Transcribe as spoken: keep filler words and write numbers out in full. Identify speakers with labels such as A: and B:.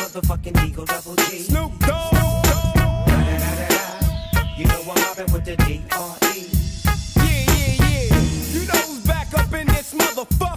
A: motherfucking Eagle Double G.
B: Snoop Dogg.
A: You know I'm mobbing with the D R E.
B: Yeah, yeah, yeah. You know who's back up in this motherfucker.